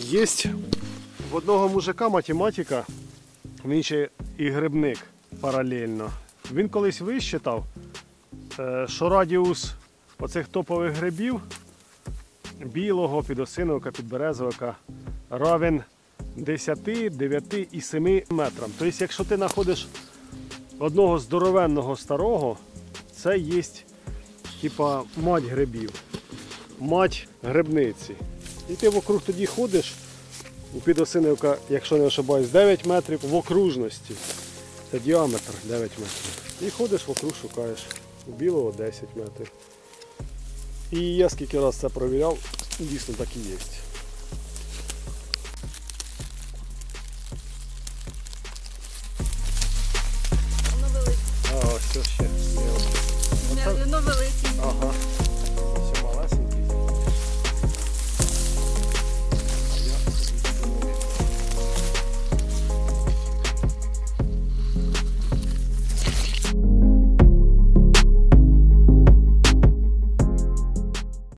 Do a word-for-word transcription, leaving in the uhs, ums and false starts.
Є в одного мужика математика, він ще і грибник паралельно. Він колись висчитав, що радіус оцих топових грибів білого, підосиновика, підберезовика равен десяти, дев'яти і семи метрам. Тобто, якщо ти знаходиш одного здоровенного старого, це є типа мать грибів, мать грибниці. І ти вокруг тоді ходиш, у підосиновика, якщо не ошибаюсь, дев'ять метрів в окружності. Це діаметр дев'ять метрів. І ходиш вокруг, шукаєш. У білого десять метрів. І я скільки раз це провіряв, дійсно так і є. Воно велике. А, ось це ще. Воно велике. Ага.